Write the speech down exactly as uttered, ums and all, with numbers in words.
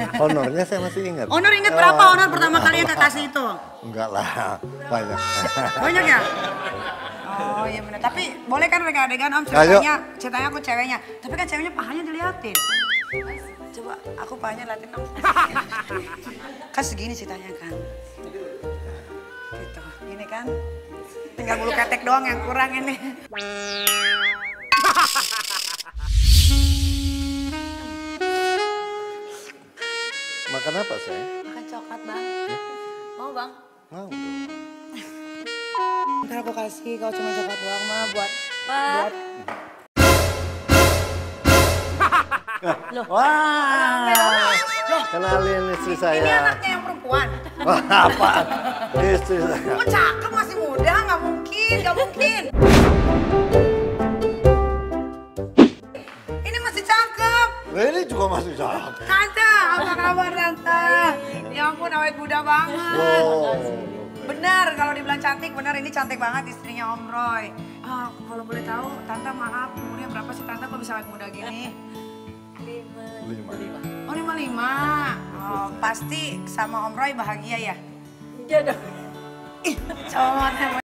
Honornya saya masih ingat. Honor ingat berapa Oh. honor pertama kali yang kekasih itu? Enggak lah, banyak. Banyak ya? Oh iya benar. Tapi boleh kan mereka adegan om Ayo. ceritanya, ceritanya aku ceweknya. Tapi kan ceweknya pahanya diliatin. Coba aku pahanya liatin om. Kan segini ceritanya kan. Gitu, gini kan. Tinggal bulu ketek doang yang kurang ini. Makan apa saya? Makan coklat bang. Mau bang? Mau dong. Ntar aku kasih kalau cuma coklat doang mah buat Pak. buat Wah, kenalin istri saya. ini anaknya yang perempuan. Wah, apa? Istri saya. Oh cakep masih muda, nggak mungkin, nggak mungkin. Ini masih cakep. Nah, ini juga masih cakep. Tante, apa kabar Tante? Ya ampun awet muda banget. Wow. Benar, kalau dibilang cantik, benar ini cantik banget istrinya Om Roy. Ah, kalau boleh tahu, Tante maaf, umurnya berapa sih Tante kok bisa awet muda gini? Lima. Oh lima lima. Oh, pasti sama Om Roy bahagia ya? Iya dong. Ih, cowok